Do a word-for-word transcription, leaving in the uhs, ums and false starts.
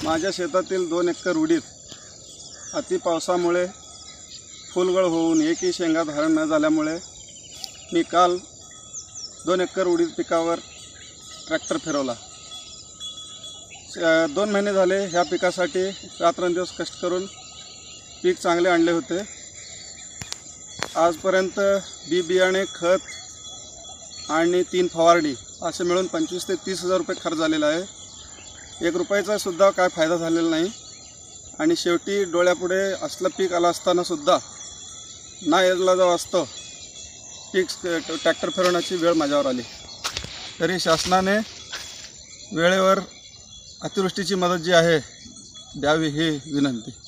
माझ्या शेतातील दोन एकर उडीद अति पावसामुळे फुलगळ होऊन एकही शेंगा धारण न झाल्यामुळे मी काल दोन एकर उडीद पिकावर ट्रॅक्टर फिरवला। दोन महिने झाले ह्या पिकासाठी रात्रंदिवस कष्ट करून पीक चांगले आणले होते। आजपर्यंत बी बियाणे खत आणि तीन फवारणी असे मिळून पंचवीस ते तीस हजार रुपये खर्च झालेला आहे। एक रुपयाचा सुद्धा काय फायदा झालेला नाही आणि शेवटी डोळ्यापुढे असलं पीक आलं असताना सुद्धा ना याला जावं असतं पीक ट्रॅक्टर फिरवण्याची वेळ माझ्यावर आली। तरी शासनाने वेळेवर अतिवृष्टीची मदत जी आहे द्यावी ही विनंती।